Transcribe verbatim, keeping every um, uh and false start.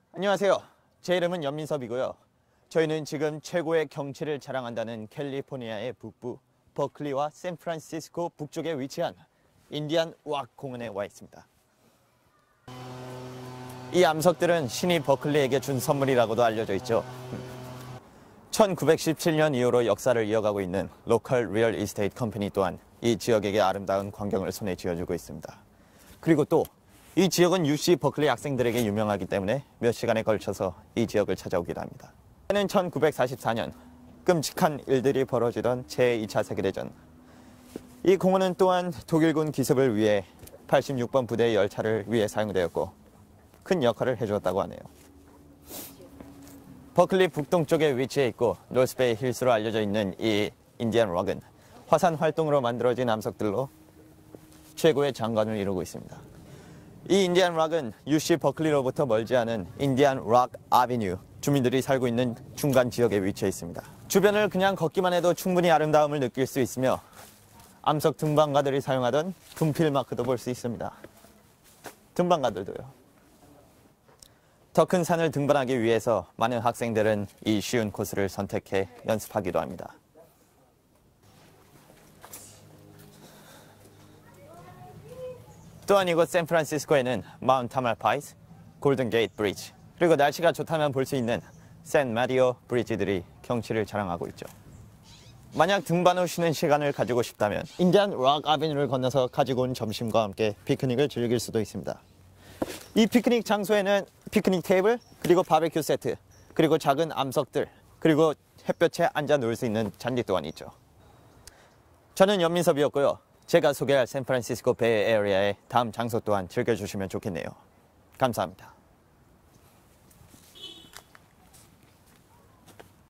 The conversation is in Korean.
안녕하세요. 제 이름은 연민섭이고요. 저희는 지금 최고의 경치를 자랑한다는 캘리포니아의 북부 버클리와 샌프란시스코 북쪽에 위치한 인디안 락 공원에 와 있습니다. 이 암석들은 신이 버클리에게 준 선물이라고도 알려져 있죠. 천구백십칠 년 이후로 역사를 이어가고 있는 로컬 리얼 이스테이트 컴퍼니 또한 이 지역에게 아름다운 광경을 손에 쥐어주고 있습니다. 그리고 또 이 지역은 유씨 버클리 학생들에게 유명하기 때문에 몇 시간에 걸쳐서 이 지역을 찾아오기도 합니다. 때는 천구백사십사 년 끔찍한 일들이 벌어지던 제이 차 세계대전. 이 공원은 또한 독일군 기습을 위해 팔십육 번 부대 열차를 위해 사용되었고 큰 역할을 해주었다고 하네요. 버클리 북동쪽에 위치해 있고 노스베이 힐스로 알려져 있는 이 인디안 락은 화산 활동으로 만들어진 암석들로 최고의 장관을 이루고 있습니다. 이 인디안 락은 유씨 버클리로부터 멀지 않은 인디안 락 아비뉴, 주민들이 살고 있는 중간 지역에 위치해 있습니다. 주변을 그냥 걷기만 해도 충분히 아름다움을 느낄 수 있으며 암석 등반가들이 사용하던 분필 마크도 볼 수 있습니다. 등반가들도요. 더 큰 산을 등반하기 위해서 많은 학생들은 이 쉬운 코스를 선택해 연습하기도 합니다. 또한 이곳 샌프란시스코에는 마운트 타말파이스, 골든 게이트 브리지, 그리고 날씨가 좋다면 볼 수 있는 샌 마리오 브리지들이 경치를 자랑하고 있죠. 만약 등반 후 쉬는 시간을 가지고 싶다면 인디안 락 아비뉴를 건너서 가지고 온 점심과 함께 피크닉을 즐길 수도 있습니다. 이 피크닉 장소에는 피크닉 테이블, 그리고 바베큐 세트, 그리고 작은 암석들, 그리고 햇볕에 앉아 놀 수 있는 잔디 또한 있죠. 저는 연민섭이었고요. 제가 소개할 샌프란시스코 베이 에리아의 다음 장소 또한 즐겨주시면 좋겠네요. 감사합니다.